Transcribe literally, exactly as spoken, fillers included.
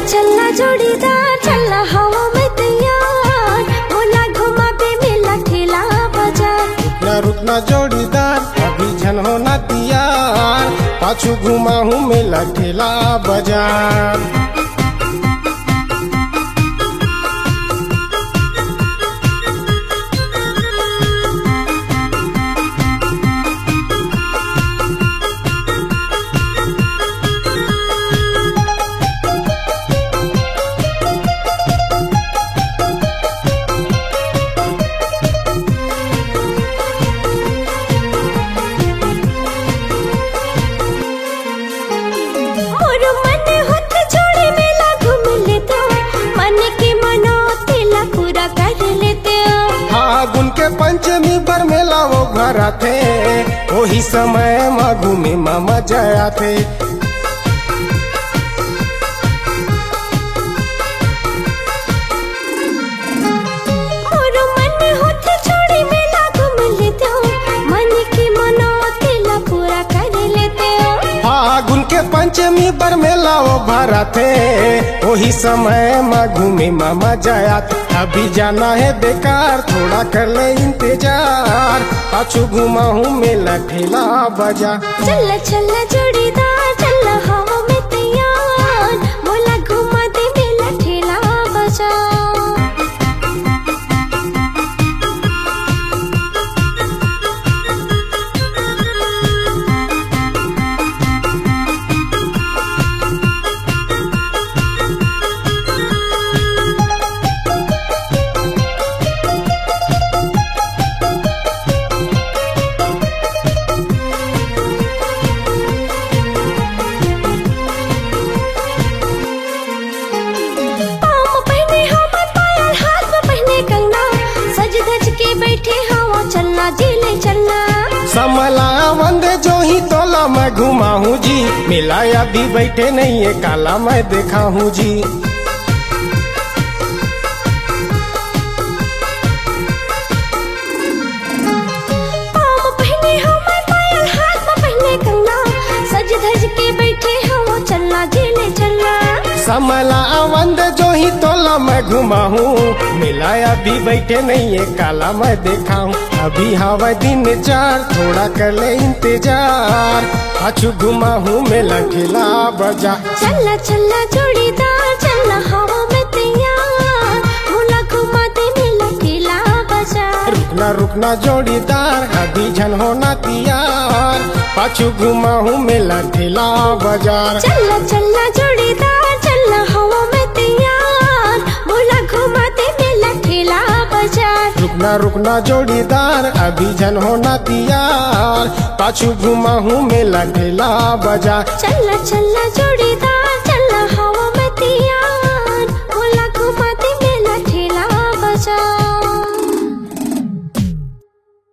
चलना जोड़ीदार चलना हवा में तैयार, बोला घुमा पे मेला ठेला बाजार। रुकना रुकना जोड़ीदार अभी झन होना तैयार, पाछू घुमा हूँ मेला ठेला बाजार। पंचमी पर मेला वो घर आते, वही समय में घूमे में मजा आते। फागुन के पंचमी पर मेला वो भरा थे, वही समय में घूमे में मजा आते। अभी जाना है बेकार थोड़ा कर ले इंतजार, पाछू घुमा हूँ मेला ठेला बाजार। चल चल जोड़ीदार चल हवा में तैयार, बोला घुमा दे मेला ठेला बाजार। चलना जिले चलना समला वंदे जो ही तोला मैं घुमा हूँ जी, मेला अभी बैठे नहीं है काला मैं देखा हूँ जी। पाँव पहने हो मैं पायल, हाथ में पहने कंगना, सज धज के बैठे हो चलना जिले चलना। समला वंदे जो ही तोला मैं घुमा हूँ, मेला अभी बैठे नहीं है काला मैं देखा हूँ। अभी हवा दिन चार थोड़ा कर ले इंतजार, पाछू घुमा हूँ मेला ठेला बाजार। चलना चलना जोड़ीदार चलना हवा में तैयार, बोला घुमा दे मेला ठेला बाजार। रुकना रुकना जोड़ीदार अभी झन होना तैयार, पाछू घुमा हूँ मेला ठेला बाजार। चलना चलना जोड़ीदार चलना हवा में तैयार, बोला घुमा दे मेला ठेला बाजार। रुकना रुकना जोड़ीदार अभी झन होना तैयार, पाछू घुमा हूँ मेला ठेला बाजार। चलना चलना जोड़ीदार चलना हवा में तैयार, बोला घुमा दे मेला ठेला बाजार।